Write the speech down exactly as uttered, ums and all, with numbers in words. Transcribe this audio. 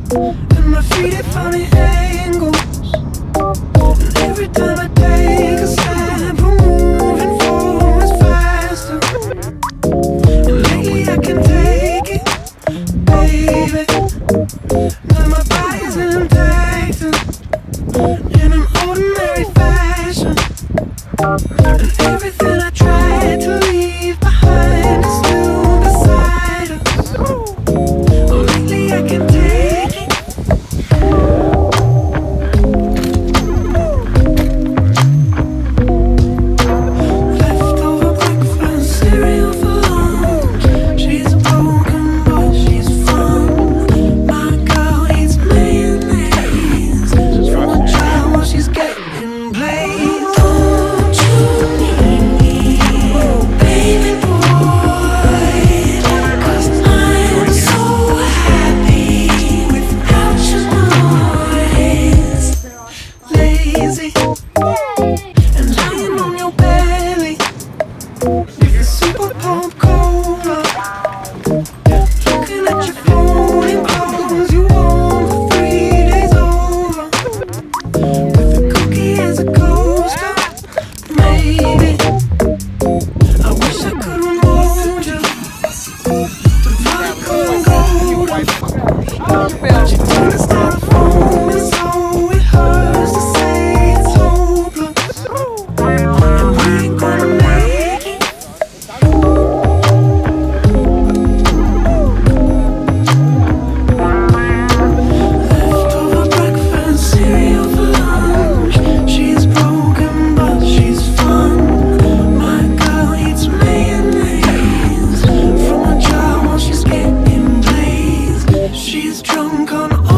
and my feet at funny angles. And every time I take a step, I'm moving forward faster. And lately I can take it, baby. Now my body's impacted in an ordinary fashion. And everything I tried to leave behind is still beside us. Oh, lately I can take it. Leftover breakfast, cereal for lunch. She's broken, but she's fun. My girl eats mayonnaise from a child while she's getting blazed. Don't you need me, baby boy? 'Cause I'm so happy without your noise. Lazy and lying on your belly with a super pump cola. Looking at your phone and clothes you own for three days over. With a cookie as a coaster, maybe. I wish I could remote you, but I couldn't go to. But you turn to styrofoam, and so it hurts to say it's hopeless. And we ain't gonna make it. Leftover breakfast, cereal for lunch. She's broken, but she's fun. My girl eats mayonnaise from a jar while she's getting blazed. She's drunk on